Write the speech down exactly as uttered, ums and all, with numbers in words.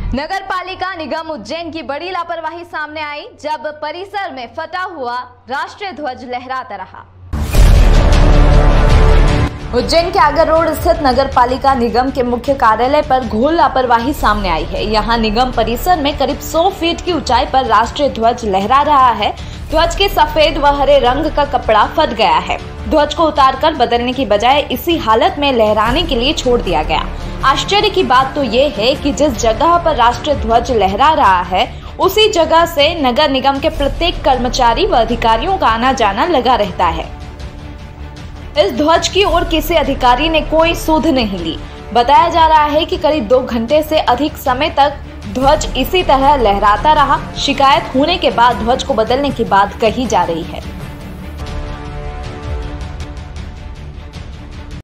नगर पालिका निगम उज्जैन की बड़ी लापरवाही सामने आई जब परिसर में फटा हुआ राष्ट्रीय ध्वज लहराता रहा। उज्जैन के आगर रोड स्थित नगर पालिका निगम के मुख्य कार्यालय पर घोर लापरवाही सामने आई है। यहां निगम परिसर में करीब सौ फीट की ऊंचाई पर राष्ट्रीय ध्वज लहरा रहा है। ध्वज के सफेद व हरे रंग का कपड़ा फट गया है। ध्वज को उतारकर बदलने की बजाय इसी हालत में लहराने के लिए छोड़ दिया गया। आश्चर्य की बात तो ये है कि जिस जगह पर राष्ट्रीय ध्वज लहरा रहा है उसी जगह से नगर निगम के प्रत्येक कर्मचारी व अधिकारियों का आना जाना लगा रहता है। इस ध्वज की ओर किसी अधिकारी ने कोई सुध नहीं ली। बताया जा रहा है कि करीब दो घंटे से अधिक समय तक ध्वज इसी तरह लहराता रहा। शिकायत होने के बाद ध्वज को बदलने की बात कही जा रही है।